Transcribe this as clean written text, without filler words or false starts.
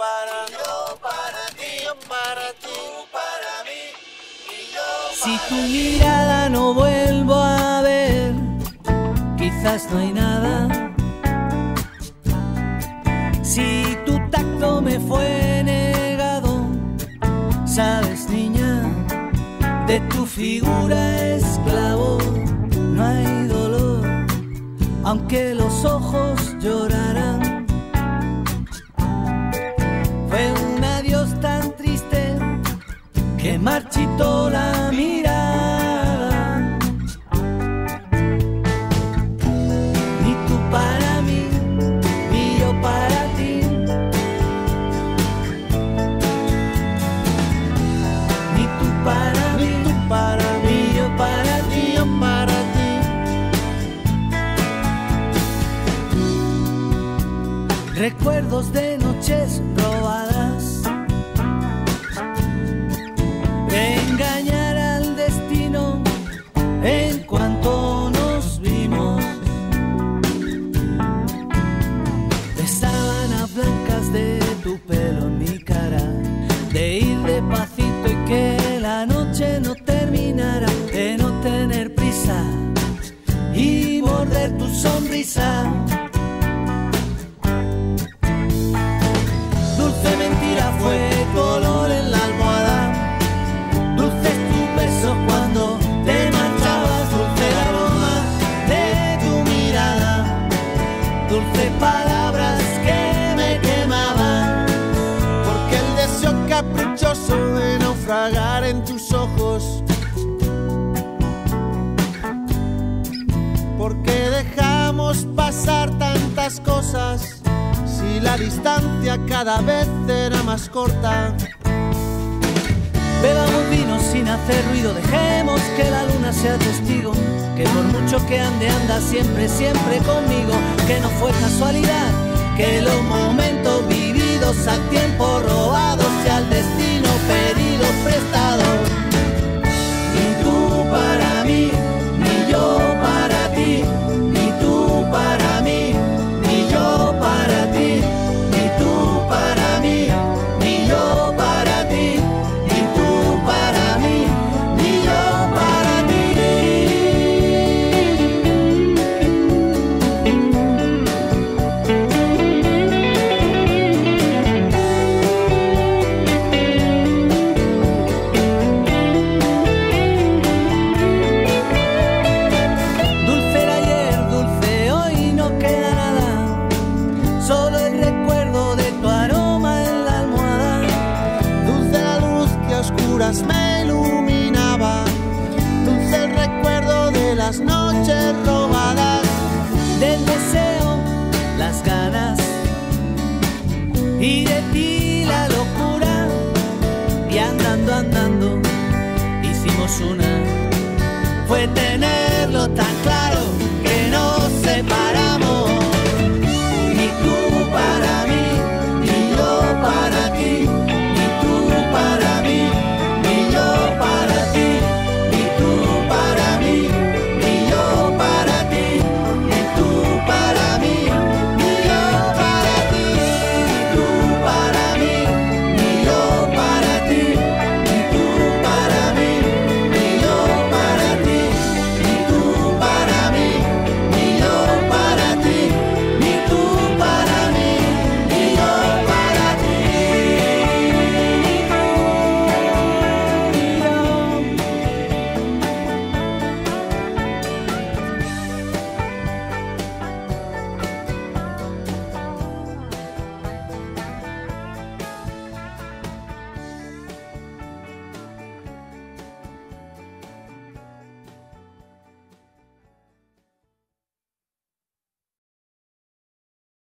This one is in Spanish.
Si tu mirada no vuelvo a ver, quizás no hay nada. Si tu tacto me fue negado, sabes, niña, de tu figura esclavo no hay dolor, aunque los ojos lloraran. Fue un adiós tan triste que marchitó la mirada. Ni tú para mí, ni yo para ti. Ni tú para mí, ni yo para ti, yo para ti. Recuerdos de noches robadas, de engañar al destino en cuanto nos vimos, de sábanas blancas de tu pelo en mi cara, de ir despacito y que la noche no terminara, de no tener prisa y morder tu sonrisa. Dulce mentira fue tu olor en la almohada, dulces tus besos cuando te marchabas, dulce el aroma de tu mirada, dulces palabras que me quemaban, porque el deseo caprichoso de naufragar en tus ojos, porque dejamos pasar tantas cosas si la distancia cada vez era más corta. Bebamos vino sin hacer ruido, dejemos que la luna sea testigo, que por mucho que ande, anda siempre, siempre conmigo, que no fue casualidad, que los momentos vividos al tiempo robado sea el destino pedido prestado. Ni tú para mí, ni yo para ti, ni tú para mí, ni yo para ti, ni tú para mí, ni yo para ti. Me iluminaba, dulce el recuerdo de las noches robadas, del deseo, las ganas y de ti la locura. Y andando, andando, hicimos una, fue